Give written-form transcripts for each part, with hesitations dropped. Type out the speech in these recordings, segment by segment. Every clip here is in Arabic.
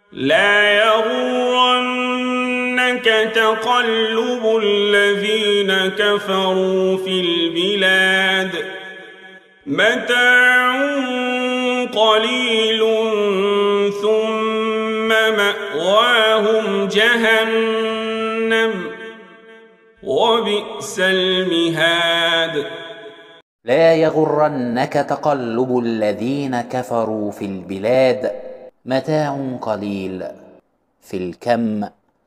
لا يغرنك تقلب الذين كفروا في البلاد متاع قليل ثم مأواهم جهنم وبئس المهاد. لا يغرنك تقلب الذين كفروا في البلاد متاع قليل في الكم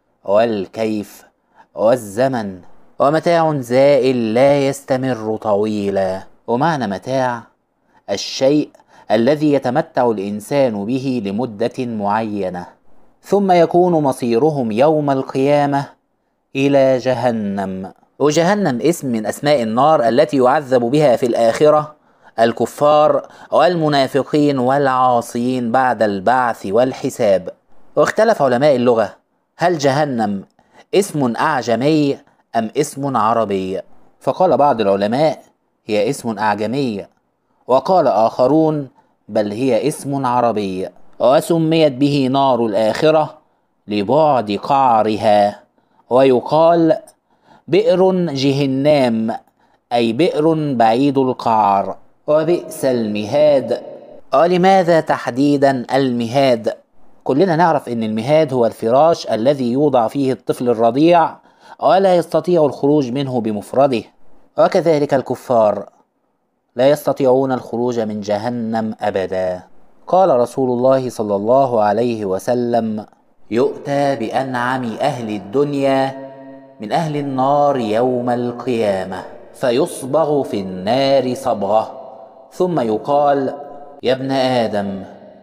والكيف والزمن، ومتاع زائل لا يستمر طويلا. ومعنى متاع الشيء الذي يتمتع الإنسان به لمدة معينة، ثم يكون مصيرهم يوم القيامة إلى جهنم. وجهنم اسم من أسماء النار التي يعذب بها في الآخرة الكفار والمنافقين والعاصين بعد البعث والحساب. واختلف علماء اللغة هل جهنم اسم أعجمي أم اسم عربي، فقال بعض العلماء هي اسم أعجمي، وقال آخرون بل هي اسم عربي، وسميت به نار الآخرة لبعد قعرها. ويقال بئر جهنم أي بئر بعيد القعر. وبئس المهاد. ولماذا تحديدا المهاد؟ كلنا نعرف أن المهاد هو الفراش الذي يوضع فيه الطفل الرضيع ولا يستطيع الخروج منه بمفرده، وكذلك الكفار لا يستطيعون الخروج من جهنم أبدا. قال رسول الله صلى الله عليه وسلم: يؤتى بأنعم أهل الدنيا من أهل النار يوم القيامة فيصبغ في النار صبغة، ثم يقال: يا ابن آدم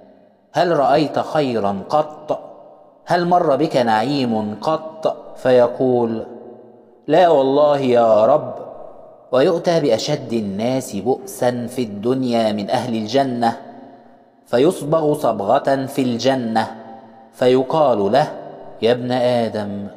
هل رأيت خيرا قط؟ هل مر بك نعيم قط؟ فيقول: لا والله يا رب. ويؤتى بأشد الناس بؤسا في الدنيا من أهل الجنة فيصبغ صبغة في الجنة، فيقال له: يا ابن آدم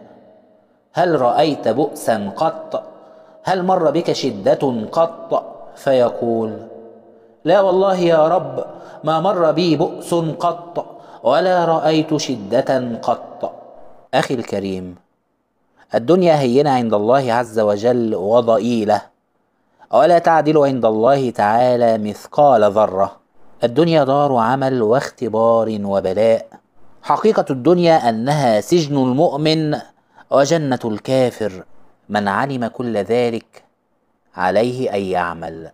هل رأيت بؤسا قط؟ هل مر بك شدة قط؟ فيقول: لا والله يا رب، ما مر بي بؤس قط ولا رأيت شدة قط. أخي الكريم، الدنيا هينة عند الله عز وجل وضئيلة، ولا تعدل عند الله تعالى مثقال ذرة. الدنيا دار عمل واختبار وبلاء. حقيقة الدنيا أنها سجن المؤمن وجنة الكافر، من علم كل ذلك عليه أن يعمل.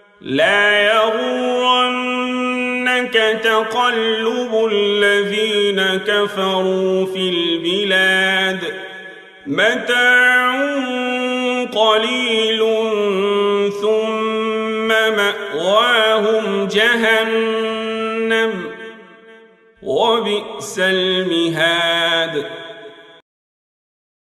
لا يغرنك تقلب الذين كفروا في البلاد متاع قليل ثم مأواهم جهنم وبئس المهاد.